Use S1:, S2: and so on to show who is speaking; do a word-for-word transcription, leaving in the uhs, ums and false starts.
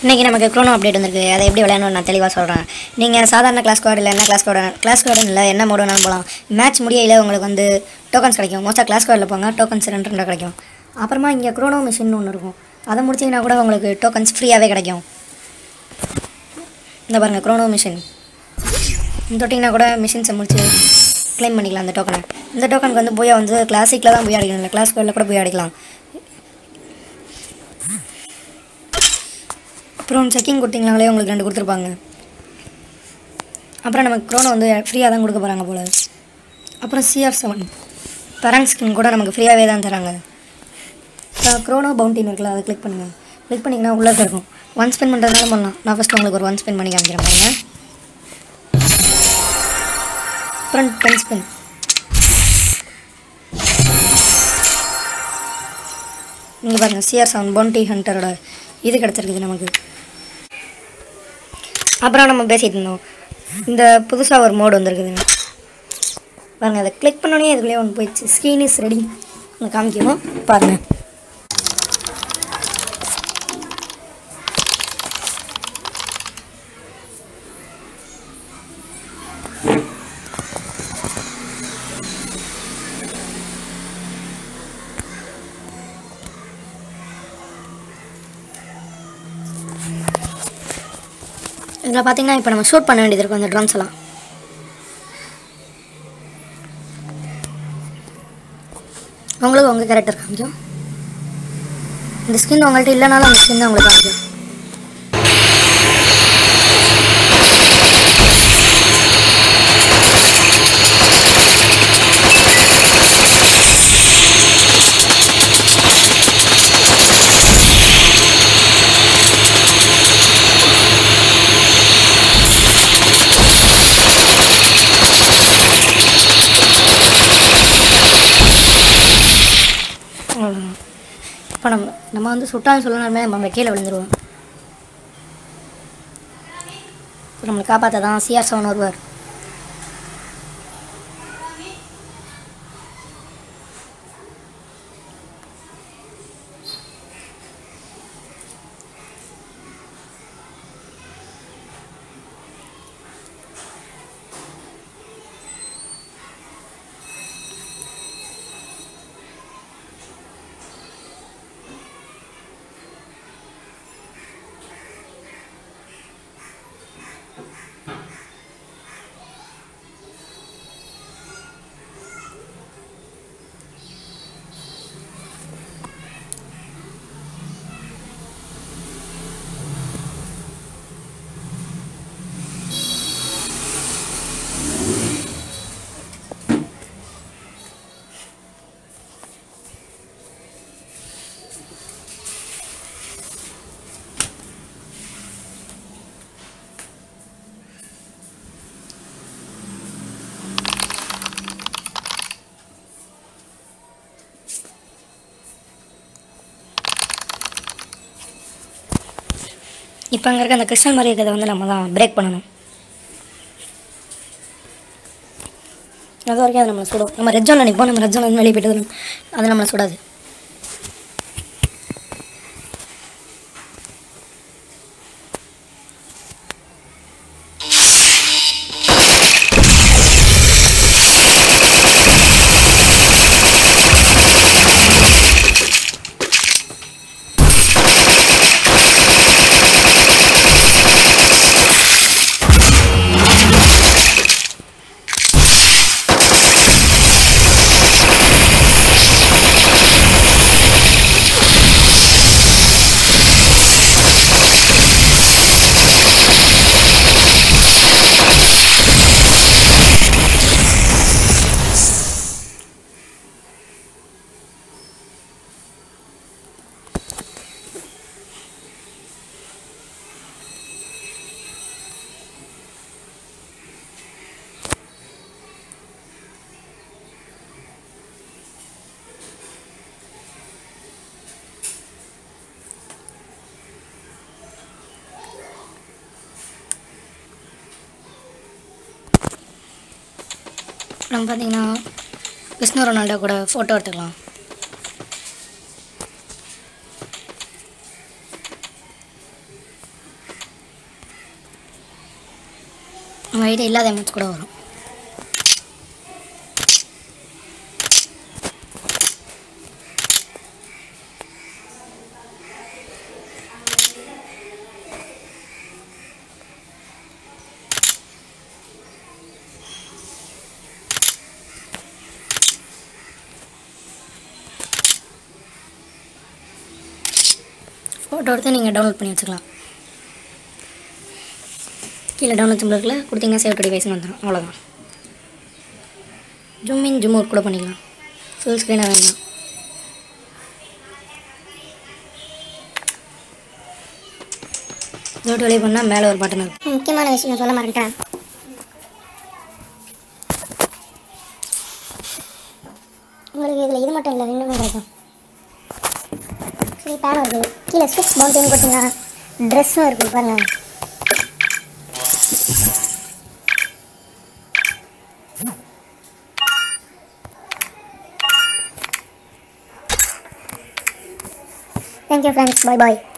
S1: இன்றைக்கி நமக்கு க்ரோனோ அப்டேட் வந்திருக்கு. அதை எப்படி விளையாடணும்னு நான் தெளிவாக சொல்கிறேன். நீங்கள் சாதாரண கிளாஸ் ஸ்குவாட் இல்லை என்ன கிளாஸ் ஸ்குவாட் கிளாஸ் ஸ்குவாட் இல்லை என்ன மோடு வேணாலும் போகலாம். மேட்ச் முடியல உங்களுக்கு வந்து டோக்கன்ஸ் கிடைக்கும். மோஸ்ட்டாக கிளாஸ் ஸ்குவாடில் போங்க, டோக்கன்ஸ் ரெண்டு ரெண்டு கிடைக்கும். அப்புறமா இங்கே க்ரோனோ மிஷின் ஒன்று இருக்கும். அதை முடிச்சிங்கன்னா கூட உங்களுக்கு டோக்கன்ஸ் ஃப்ரீயாகவே கிடைக்கும். இந்த பாருங்கள் க்ரோனோ மிஷின் தொட்டிங்கன்னா கூட மிஷின்ஸை முடிச்சு க்ளைம் பண்ணிக்கலாம் அந்த டோக்கனை. இந்த டோக்கனுக்கு வந்து போய் வந்து கிளாசிக்கில் தான் போய் அடிக்கணும், இல்லை கிளாஸ் ஸ்குவாடில் கூட போய் அடிக்கலாம். அப்புறம் செக்கிங் கொடுத்தீங்கனாலே உங்களுக்கு ரெண்டு கொடுத்துருப்பாங்க. அப்புறம் நமக்கு க்ரோனோ வந்து ஃப்ரீயாக தான் கொடுக்க போகிறாங்க போல். அப்புறம் சிஆர் செவன் பரங் ஸ்கின் கூட நமக்கு ஃப்ரீயாகவே தான் தராங்க. க்ரோனோ பவுண்டின்னு இருக்குல்ல, அதை கிளிக் பண்ணுங்கள். கிளிக் பண்ணிங்கன்னா உள்ளே இருக்கும். ஒன் ஸ்பென் பண்ணுறதுனால பண்ணலாம். நான் ஃபஸ்ட்டு உங்களுக்கு ஒரு ஒன் ஸ்பென் பண்ணி காமிக்கிறேன் பாருங்கள். அப்புறம் டென் ஸ்பென் இங்கே பாருங்கள் சிஆர் செவன் பவுண்டி ஹண்டரோட இது கிடச்சிருக்குது நமக்கு. அப்புறம் நம்ம பேசிகிட்டு இருந்தோம், இந்த புதுசாக ஒரு மோடு வந்துருக்குதுங்க பாருங்கள். அதை கிளிக் பண்ணோன்னே இதுக்குள்ளே ஒன்று போயிடுச்சு. ஸ்க்ரீன் இஸ் ரெடி ஒன்று காமிக்கணும் பாருங்கள். இதில் பார்த்தீங்கன்னா இப்போ நம்ம ஷூட் பண்ண வேண்டியது இருக்கும் அந்த ட்ரம்ஸ் எல்லாம். உங்களுக்கு உங்கள் கேரக்டர் காமிக்கும். இந்த ஸ்கின் உங்கள்கிட்ட இல்லைனாலும் அந்த ஸ்கின் தான் உங்களுக்கு காமிக்கும். இப்போ நம்ம நம்ம வந்து சுட்டான்னு சொல்லணுமே நம்ம கீழே விழுந்துருவோம். இப்போ நம்மளை காப்பாற்ற தான் சிஆர் செவன் வருவார். இப்போ அங்கே இருக்க அந்த கிறிஸ்டல் மாதிரி இருக்கிறத வந்து நம்ம தான் பிரேக் பண்ணணும். அது வரைக்கும் அது நம்மளை சுடும். நம்ம ரெட் ஜோனில் நிற்போம். நம்ம ரெட் ஜோன் வந்து வெளியே போய்ட்டு அது நம்மளை சுடாது. நம்ம பார்த்தீங்கன்னா கிறிஸ்டியானோ ரொனால்டோ கூட ஃபோட்டோ எடுத்துக்கலாம். உங்கள்கிட்ட இல்லாத எமோட்ஸ் கூட வரும். ஃபோட்டோ எடுத்து நீங்கள் டவுன்லோட் பண்ணி வச்சுக்கலாம். கீழே டவுன்லோட் சிம்பிள் இருக்குல்ல, கொடுத்தீங்கன்னா சேவ் டு டிவைஸ்னு வந்துடும். அவ்வளோதான். ஜூம் இன் ஜூம் அவுட் கூட பண்ணிக்கலாம். ஃபுல் ஸ்க்ரீனாக வேண்டாம். இதோட வெளியே பண்ணால் மேலே ஒரு பட்டன் இருக்கும்.
S2: முக்கியமான விஷயம் சொல்ல மாட்டேன். உங்களுக்கு இதில் இது மட்டும் இல்லை, ரெண்டுமே கிடைக்கும். சரி, பேனும் இருக்குது. கீழே ஸ்விட்ச் பவுண்டிங் கொடுத்தீங்கன்னா ட்ரெஸ்ஸும் இருக்குது பாருங்கள். Thank you friends, bye bye.